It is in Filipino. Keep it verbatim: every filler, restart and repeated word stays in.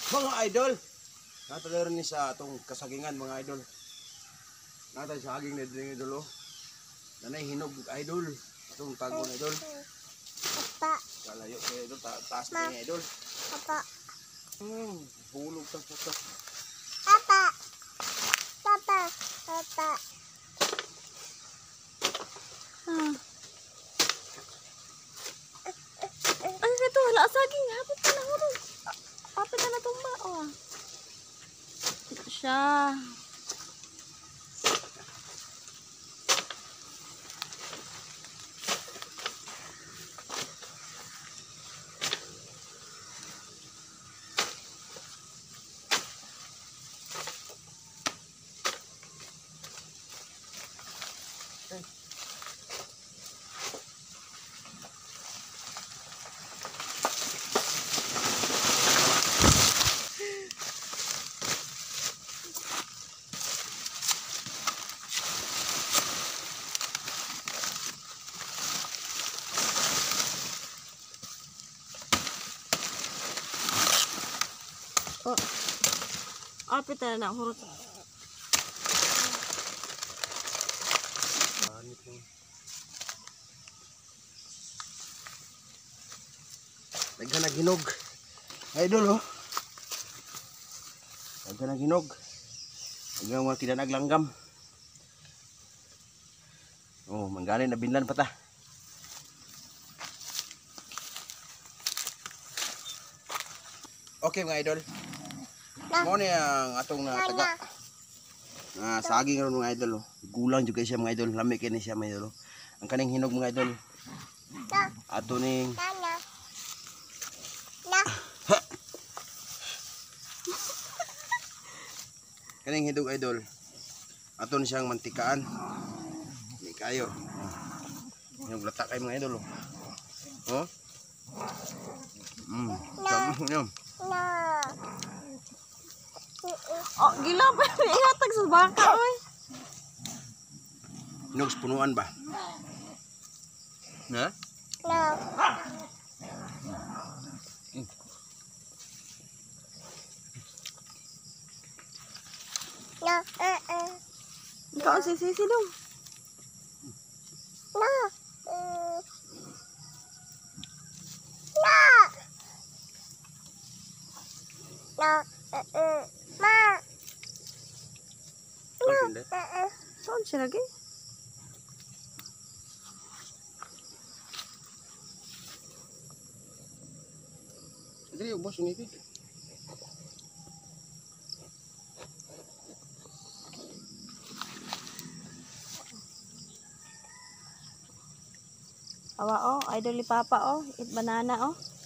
Mga idol, natalaran ni sa atong kasagingan mga idol. Natay sa aging na din idol oh. Nanay hinog idol. Atong tagon idol. Papa. Kalayo kay idol, ta taas na idol. Papa. Hmm, hulog sa puso. Papa. Papa. Papa. Hmm. Ay, ito, wala saging. Hapit ka na hulog. Hapit ka na tumba. Oh. Ito siya. Oh. Apit na na hurot. Daghan na ginog. Idol oh. Daghan na ginog. Hanggang mga tinanaglanggam. Oh, manggaling na binlan pa ta. Okay mga idol. Mo ni ang atong na taga. Ah, saging ron mga idol oh. Gulang juga siya mga idol, lami kini siya mga idol. Ang kaning hinog mga idol. Ato ning Nana. Na. kaning hinog idol. Ato ni siyang mantikaan. Ni kayo. Yung latak kay mga idol oh. Oh. Mm. Yum. Na. Oh, gila pa. Ihatag sa baka, oy. Hinog sa punuan ba? Ha? Na. Na. Eh eh. Ikaw ang sisisi daw. Na. Mm. Na. Na. Eh eh. Ma. Hindi. Eh eh. Saan siya lagi? Dili ubos ni ti. Awa, oh. Idol ni Papa, oh. Eat banana, oh.